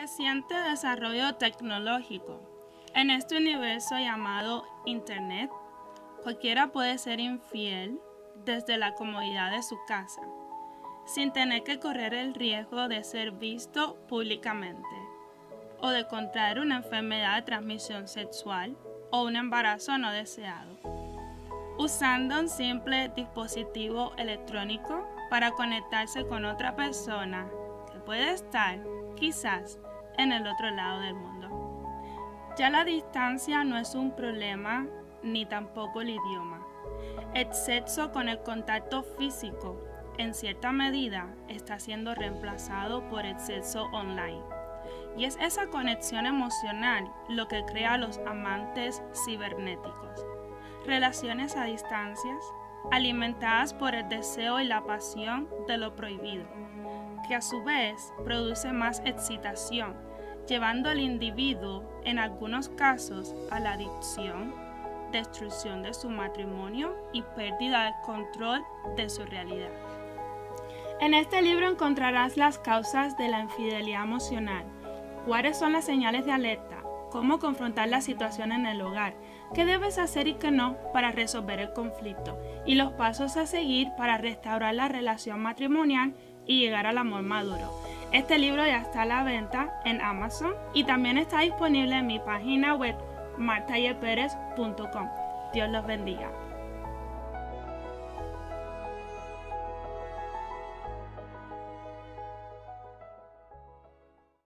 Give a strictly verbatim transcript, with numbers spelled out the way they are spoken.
Reciente desarrollo tecnológico. En este universo llamado Internet, cualquiera puede ser infiel desde la comodidad de su casa, sin tener que correr el riesgo de ser visto públicamente, o de contraer una enfermedad de transmisión sexual o un embarazo no deseado, usando un simple dispositivo electrónico para conectarse con otra persona que puede estar, quizás, en el otro lado del mundo. Ya la distancia no es un problema, ni tampoco el idioma. El sexo con el contacto físico, en cierta medida, está siendo reemplazado por el sexo online. Y es esa conexión emocional lo que crea los amantes cibernéticos. Relaciones a distancias, alimentadas por el deseo y la pasión de lo prohibido, que a su vez produce más excitación, llevando al individuo, en algunos casos, a la adicción, destrucción de su matrimonio y pérdida del control de su realidad. En este libro encontrarás las causas de la infidelidad emocional, cuáles son las señales de alerta, cómo confrontar la situación en el hogar, qué debes hacer y qué no para resolver el conflicto, y los pasos a seguir para restaurar la relación matrimonial y llegar al amor maduro. Este libro ya está a la venta en Amazon y también está disponible en mi página web marta y perez punto com. Dios los bendiga.